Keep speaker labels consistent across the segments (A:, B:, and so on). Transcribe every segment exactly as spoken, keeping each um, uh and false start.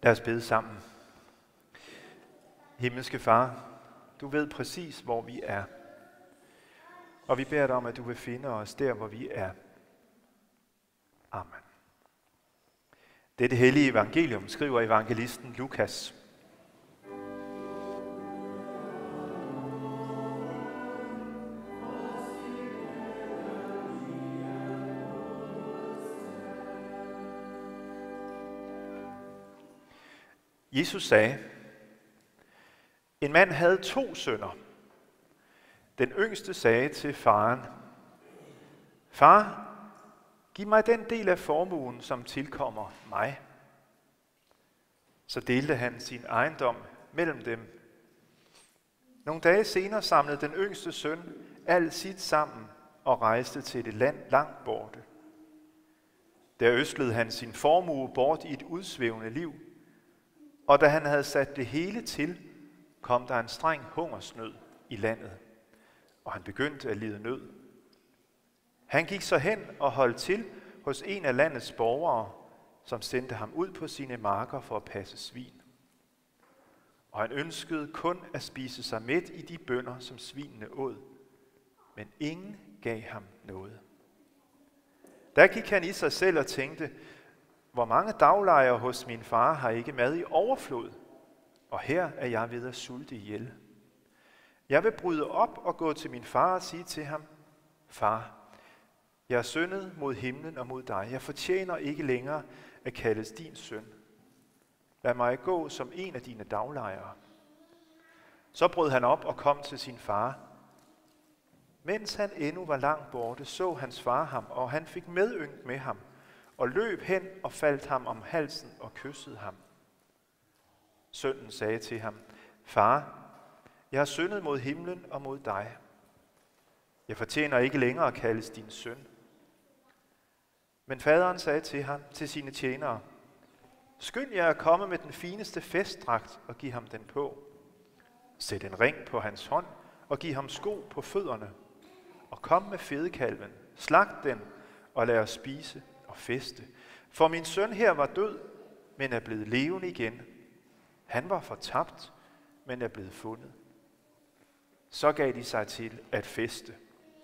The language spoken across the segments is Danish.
A: Lad os bede sammen. Himmelske Far, du ved præcis, hvor vi er. Og vi beder dig om, at du vil finde os der, hvor vi er. Amen. Dette hellige evangelium skriver evangelisten Lukas. Jesus sagde, en mand havde to sønner. Den yngste sagde til faren, far, giv mig den del af formuen, som tilkommer mig. Så delte han sin ejendom mellem dem. Nogle dage senere samlede den yngste søn alt sit sammen og rejste til et land langt borte. Der øslede han sin formue bort i et udsvævende liv, og da han havde sat det hele til, kom der en streng hungersnød i landet, og han begyndte at lide nød. Han gik så hen og holdt til hos en af landets borgere, som sendte ham ud på sine marker for at passe svin. Og han ønskede kun at spise sig mæt i de bønner, som svinene åd, men ingen gav ham noget. Der gik han i sig selv og tænkte, hvor mange daglejere hos min far har ikke mad i overflod, og her er jeg ved at sulte ihjel. Jeg vil bryde op og gå til min far og sige til ham, far, jeg er syndet mod himlen og mod dig. Jeg fortjener ikke længere at kaldes din søn. Lad mig gå som en af dine daglejere. Så brød han op og kom til sin far. Mens han endnu var langt borte, så hans far ham, og han fik medynk med ham, og løb hen og faldt ham om halsen og kyssede ham. Sønnen sagde til ham, far, jeg har syndet mod himlen og mod dig. Jeg fortjener ikke længere at kaldes din søn. Men faderen sagde til ham, til sine tjenere, skynd jer at komme med den fineste festdragt og giv ham den på. Sæt en ring på hans hånd og giv ham sko på fødderne. Og kom med fedekalven, slagt den og lad os spise og feste. For min søn her var død, men er blevet levende igen. Han var fortabt, men er blevet fundet. Så gav de sig til at feste.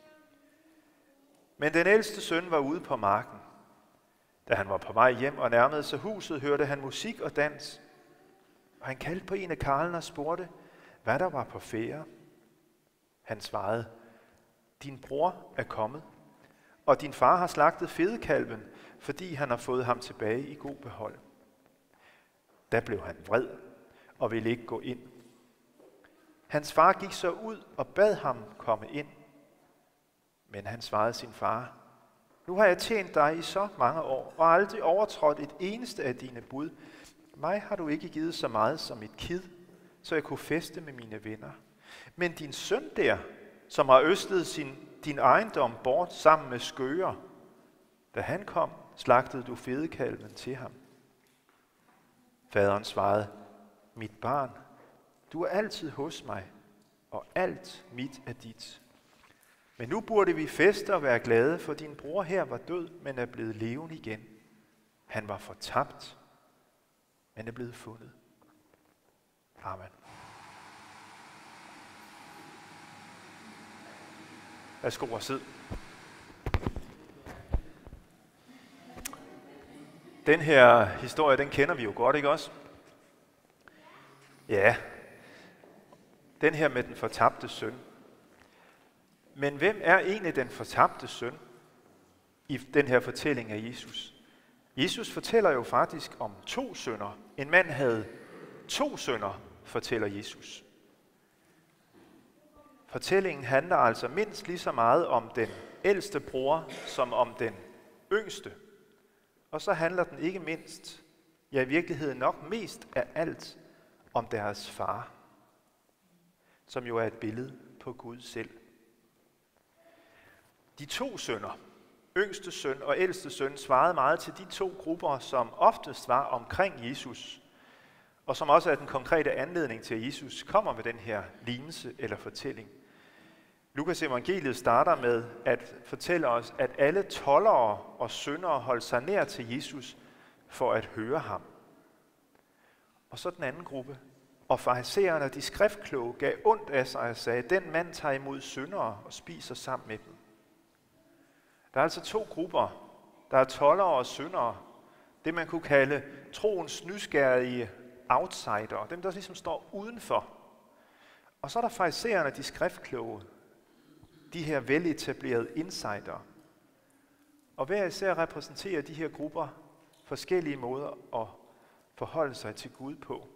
A: Men den ældste søn var ude på marken. Da han var på vej hjem og nærmede sig huset, hørte han musik og dans. Og han kaldte på en af karlene og spurgte, hvad der var på færde. Han svarede, din bror er kommet, og din far har slagtet fedekalven, fordi han har fået ham tilbage i god behold. Da blev han vred og ville ikke gå ind. Hans far gik så ud og bad ham komme ind. Men han svarede sin far, nu har jeg tjent dig i så mange år, og aldrig overtrådt et eneste af dine bud. Mig har du ikke givet så meget som et kid, så jeg kunne feste med mine venner. Men din søn der, som har øslet sin, din ejendom bort sammen med skøger, da han kom, slagtede du fedekalven til ham. Faderen svarede, mit barn, du er altid hos mig, og alt mit er dit. Men nu burde vi feste og være glade, for din bror her var død, men er blevet levende igen. Han var fortabt, men er blevet fundet. Amen. Værsgo og sid. Den her historie, den kender vi jo godt, ikke også? Ja, den her med den fortabte søn. Men hvem er egentlig den fortabte søn i den her fortælling af Jesus? Jesus fortæller jo faktisk om to sønner. En mand havde to sønner, fortæller Jesus. Fortællingen handler altså mindst lige så meget om den ældste bror, som om den yngste. Og så handler den ikke mindst, ja i virkeligheden nok mest af alt, om deres far, som jo er et billede på Gud selv. De to sønner, yngste søn og ældste søn, svarede meget til de to grupper, som oftest var omkring Jesus, og som også er den konkrete anledning til, at Jesus kommer med den her lignelse eller fortælling. Lukas evangeliet starter med at fortælle os, at alle toldere og syndere holdt sig nær til Jesus for at høre ham. Og så den anden gruppe. Og farisæerne og de skriftkloge gav ondt af sig og sagde, den mand tager imod syndere og spiser sammen med dem. Der er altså to grupper. Der er toldere og syndere. Det man kunne kalde troens nysgerrige outsider. Dem der ligesom står udenfor. Og så er der farisæerne og de skriftkloge. De her veletablerede insider. Og hver især repræsenterer de her grupper forskellige måder at forholde sig til Gud på.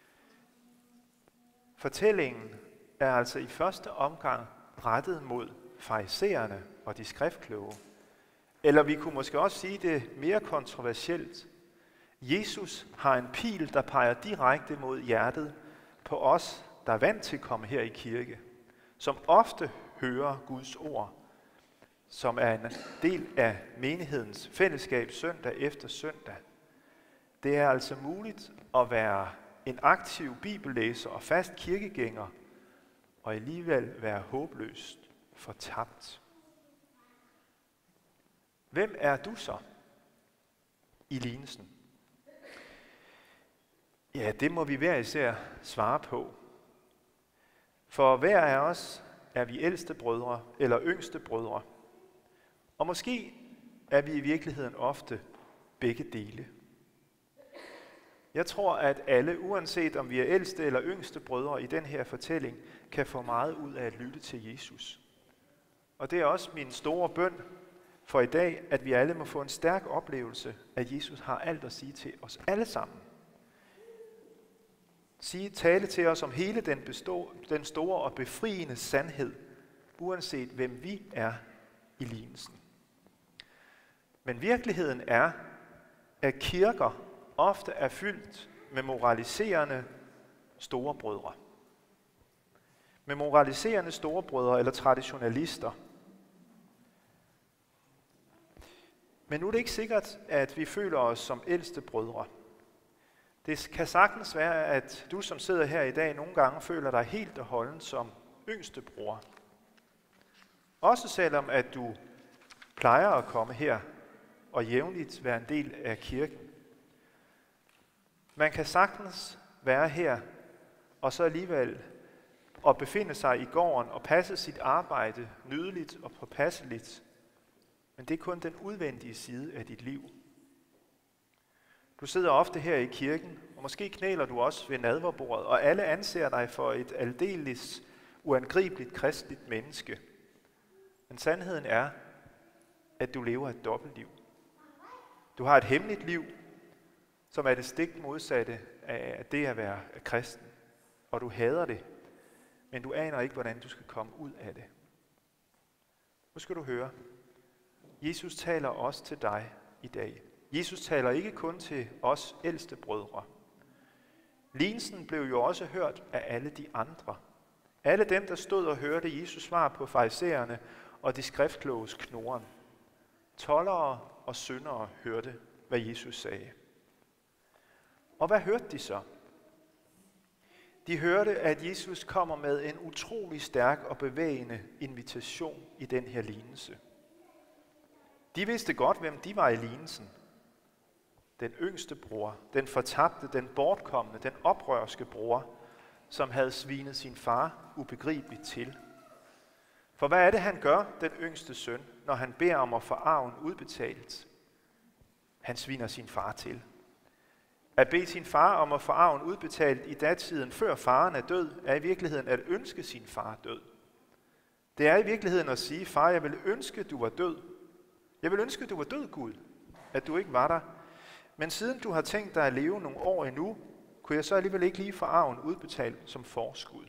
A: Fortællingen er altså i første omgang rettet mod farisæerne og de skriftkloge. Eller vi kunne måske også sige det mere kontroversielt. Jesus har en pil, der peger direkte mod hjertet på os, der er vant til at komme her i kirke, som ofte hører Guds ord, som er en del af menighedens fællesskab søndag efter søndag. Det er altså muligt at være en aktiv bibellæser og fast kirkegænger, og alligevel være håbløst fortabt. Hvem er du så i lignelsen? Ja, det må vi hver især svare på. For hver af os er vi ældste brødre eller yngste brødre. Og måske er vi i virkeligheden ofte begge dele. Jeg tror, at alle, uanset om vi er ældste eller yngste brødre i den her fortælling, kan få meget ud af at lytte til Jesus. Og det er også min store bøn for i dag, at vi alle må få en stærk oplevelse, at Jesus har alt at sige til os alle sammen. Sige, tale til os om hele den, bestå, den store og befriende sandhed, uanset hvem vi er i lignelsen. Men virkeligheden er, at kirker ofte er fyldt med moraliserende storebrødre. Med moraliserende storebrødre eller traditionalister. Men nu er det ikke sikkert, at vi føler os som ældste brødre. Det kan sagtens være, at du, som sidder her i dag, nogle gange føler dig helt og holdent som yngste bror. Også selvom, at du plejer at komme her og jævnligt være en del af kirken. Man kan sagtens være her, og så alligevel at befinde sig i gården og passe sit arbejde nydeligt og påpasseligt. Men det er kun den udvendige side af dit liv. Du sidder ofte her i kirken, og måske knæler du også ved nadverbordet, og alle anser dig for et aldeles uangribeligt kristeligt menneske. Men sandheden er, at du lever et dobbeltliv. Du har et hemmeligt liv, som er det stik modsatte af det at være kristen. Og du hader det, men du aner ikke, hvordan du skal komme ud af det. Nu skal du høre. Jesus taler også til dig i dag. Jesus taler ikke kun til os ældste brødre. Lignelsen blev jo også hørt af alle de andre. Alle dem, der stod og hørte Jesus svar på farisæerne og de skriftkloges knoren. Toldere og syndere hørte, hvad Jesus sagde. Og hvad hørte de så? De hørte, at Jesus kommer med en utrolig stærk og bevægende invitation i den her lignelse. De vidste godt, hvem de var i lignelsen. Den yngste bror, den fortabte, den bortkomne, den oprørske bror, som havde svinet sin far ubegribeligt til. For hvad er det, han gør, den yngste søn, når han beder om at få arven udbetalt? Han sviner sin far til. At bede sin far om at få arven udbetalt i datiden, før faren er død, er i virkeligheden at ønske sin far død. Det er i virkeligheden at sige, far, jeg vil ønske, du var død. Jeg vil ønske, du var død, Gud, at du ikke var der. Men siden du har tænkt dig at leve nogle år endnu, kunne jeg så alligevel ikke lige få arven udbetalt som forskud.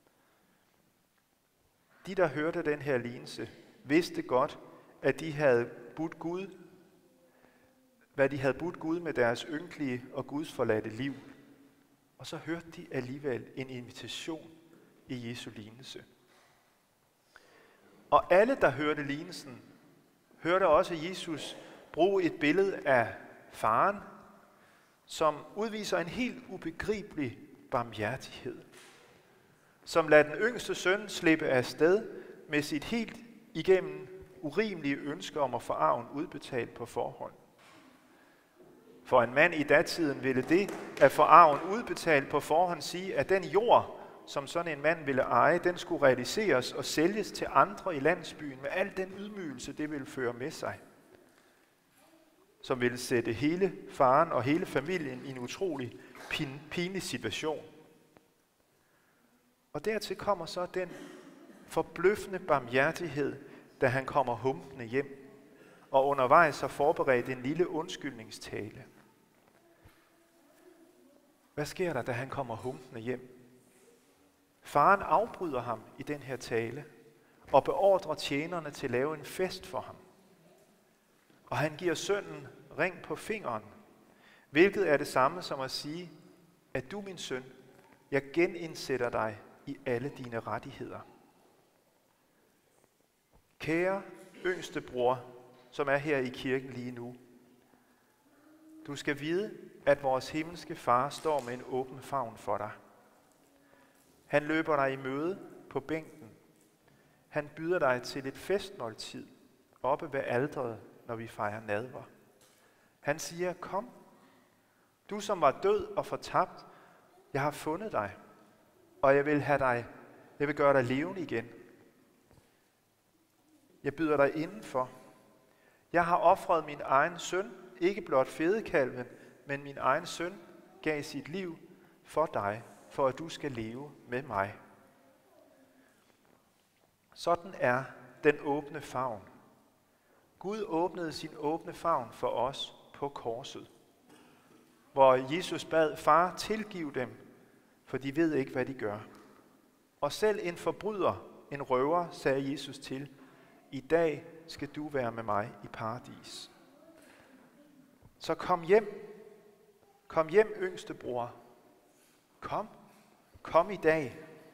A: De, der hørte den her lignelse, vidste godt, at de havde budt Gud, hvad de havde budt Gud med deres ynkelige og gudsforladte liv. Og så hørte de alligevel en invitation i Jesu lignelse. Og alle, der hørte lignelsen, hørte også Jesus bruge et billede af faren, som udviser en helt ubegribelig barmhjertighed. Som lader den yngste søn slippe afsted med sit helt igennem urimelige ønsker om at få arven udbetalt på forhånd. For en mand i datiden ville det at få arven udbetalt på forhånd sige, at den jord, som sådan en mand ville eje, den skulle realiseres og sælges til andre i landsbyen med al den ydmygelse, det ville føre med sig. Som ville sætte hele faren og hele familien i en utrolig pin, pinlig situation. Og dertil kommer så den forbløffende barmhjertighed, da han kommer humpende hjem, og undervejs har forberedt en lille undskyldningstale. Hvad sker der, da han kommer humpende hjem? Faren afbryder ham i den her tale, og beordrer tjenerne til at lave en fest for ham. Og han giver sønnen ring på fingeren, hvilket er det samme som at sige, at du, min søn, jeg genindsætter dig i alle dine rettigheder. Kære yngste bror, som er her i kirken lige nu, du skal vide, at vores himmelske far står med en åben favn for dig. Han løber dig i møde på bænken. Han byder dig til et festmåltid oppe ved alteret, når vi fejrer nadver. Han siger, kom, du som var død og fortabt, jeg har fundet dig, og jeg vil have dig, jeg vil gøre dig levende igen. Jeg byder dig indenfor. Jeg har ofret min egen søn, ikke blot fedekalven, men min egen søn gav sit liv for dig, for at du skal leve med mig. Sådan er den åbne favn. Gud åbnede sin åbne favn for os på korset, hvor Jesus bad, far, tilgiv dem, for de ved ikke, hvad de gør. Og selv en forbryder, en røver, sagde Jesus til, i dag skal du være med mig i paradis. Så kom hjem. Kom hjem, yngste bror. Kom. Kom i dag.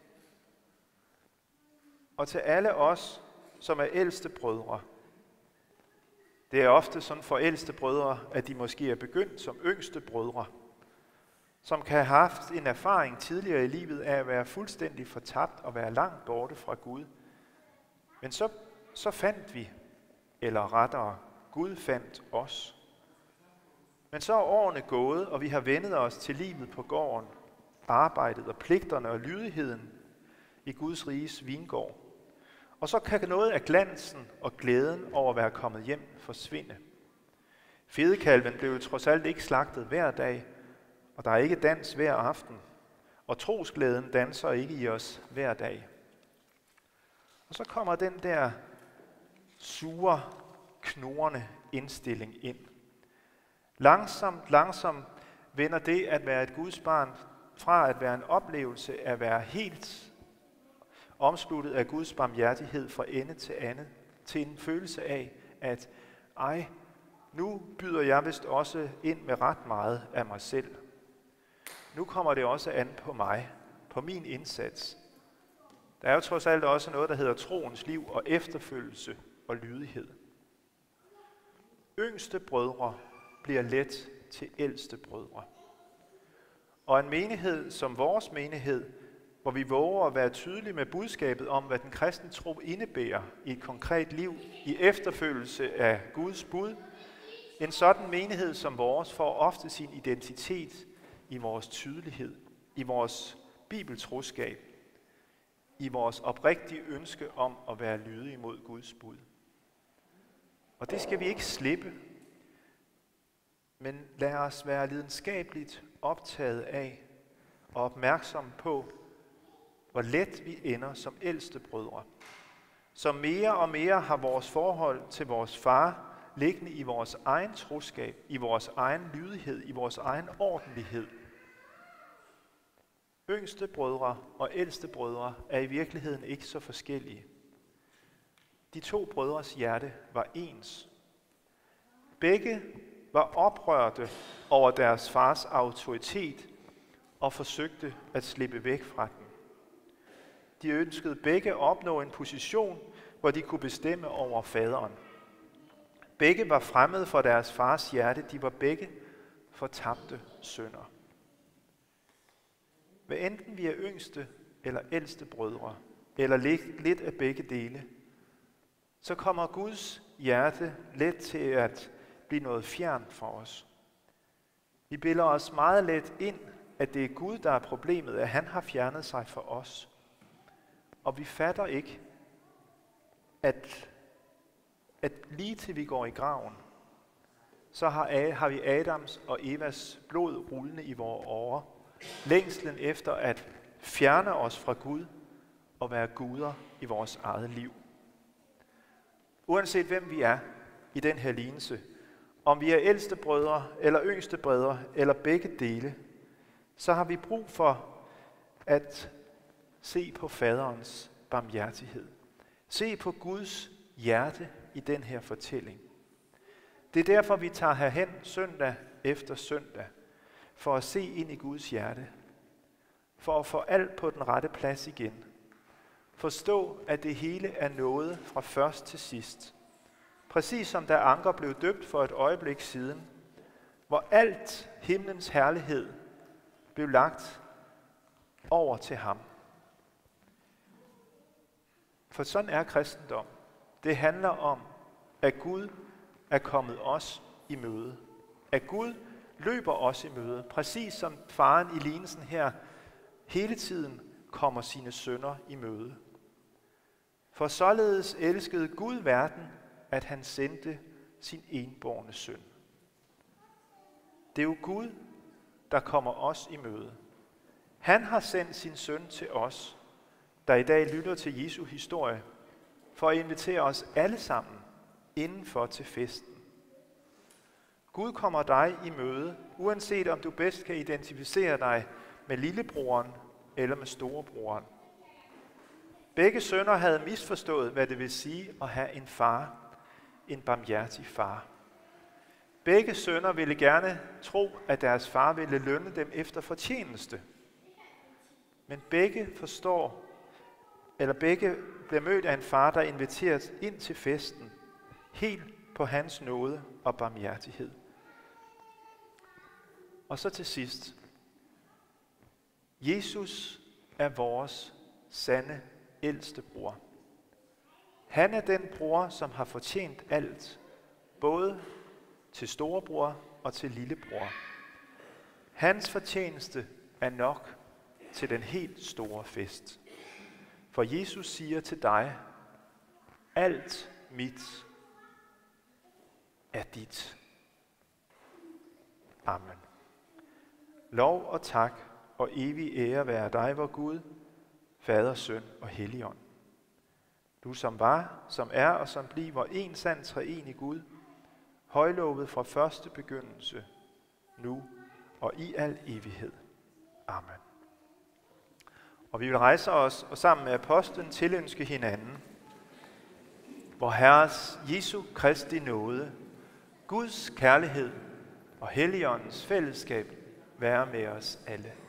A: Og til alle os, som er ældste brødre. Det er ofte sådan for ældste brødre, at de måske er begyndt som yngste brødre, som kan have haft en erfaring tidligere i livet af at være fuldstændig fortabt og være langt borte fra Gud. Men så, så fandt vi, eller rettere, Gud fandt os. Men så er årene gået, og vi har vendet os til livet på gården, arbejdet og pligterne og lydigheden i Guds riges vingård. Og så kan noget af glansen og glæden over at være kommet hjem forsvinde. Fedekalven blev jo trods alt ikke slagtet hver dag, og der er ikke dans hver aften, og trosglæden danser ikke i os hver dag. Og så kommer den der sure, knurrende indstilling ind. Langsomt, langsomt vender det at være et Guds barn fra at være en oplevelse af at være helt omsluttet af Guds barmhjertighed fra ende til andet, til en følelse af, at ej, nu byder jeg vist også ind med ret meget af mig selv. Nu kommer det også an på mig, på min indsats. Der er jo trods alt også noget, der hedder troens liv og efterfølgelse og lydighed. Yngste brødre bliver let til ældste brødre. Og en menighed som vores menighed, hvor vi våger at være tydelige med budskabet om, hvad den kristne tro indebærer i et konkret liv, i efterfølgelse af Guds bud. En sådan menighed som vores får ofte sin identitet i vores tydelighed, i vores bibeltroskab, i vores oprigtige ønske om at være lydige mod Guds bud. Og det skal vi ikke slippe, men lad os være lidenskabeligt optaget af og opmærksom på, hvor let vi ender som ældste brødre, som mere og mere har vores forhold til vores far liggende i vores egen troskab, i vores egen lydighed, i vores egen ordentlighed. Yngste brødre og ældste brødre er i virkeligheden ikke så forskellige. De to brødres hjerte var ens. Begge var oprørte over deres fars autoritet og forsøgte at slippe væk fra den. De ønskede begge at opnå en position, hvor de kunne bestemme over faderen. Begge var fremmede for deres fars hjerte. De var begge fortabte sønner. Hvad enten vi er yngste eller ældste brødre, eller lidt af begge dele, så kommer Guds hjerte let til at blive noget fjernt for os. Vi bilder os meget let ind, at det er Gud, der er problemet, at han har fjernet sig fra os. Og vi fatter ikke, at, at lige til vi går i graven, så har, har vi Adams og Evas blod rullende i vores årer. Længslen efter at fjerne os fra Gud og være guder i vores eget liv. Uanset hvem vi er i den her lignelse, om vi er ældste brødre eller yngste brødre eller begge dele, så har vi brug for at se på faderens barmhjertighed. Se på Guds hjerte i den her fortælling. Det er derfor, vi tager herhen søndag efter søndag, for at se ind i Guds hjerte. For at få alt på den rette plads igen. Forstå, at det hele er noget fra først til sidst. Præcis som da Anker blev døbt for et øjeblik siden, hvor alt himlens herlighed blev lagt over til ham. For sådan er kristendom. Det handler om, at Gud er kommet os i møde. At Gud løber os i møde, præcis som faren i lignelsen her hele tiden kommer sine sønner i møde. For således elskede Gud verden, at han sendte sin enbårne søn. Det er jo Gud, der kommer os i møde. Han har sendt sin søn til os, der i dag lytter til Jesu historie, for at invitere os alle sammen indenfor til festen. Gud kommer dig i møde, uanset om du bedst kan identificere dig med lillebroren eller med storebroren. Begge sønner havde misforstået, hvad det vil sige at have en far, en barmhjertig far. Begge sønner ville gerne tro, at deres far ville lønne dem efter fortjeneste. Men begge forstår, eller begge bliver mødt af en far, der inviteres ind til festen, helt på hans nåde og barmhjertighed. Og så til sidst. Jesus er vores sande ældste bror. Han er den bror, som har fortjent alt, både til storebror og til lillebror. Hans fortjeneste er nok til den helt store fest. For Jesus siger til dig, alt mit er dit. Amen. Lov og tak og evig ære være dig, vor Gud, Fader, Søn og Helligånd. Du som var, som er og som bliver en sand treenig Gud, højlovet fra første begyndelse, nu og i al evighed. Amen. Og vi vil rejse os og sammen med apostlen tilønske hinanden, hvor Herres Jesu Kristi nåde, Guds kærlighed og Helligåndens fællesskab være med os alle.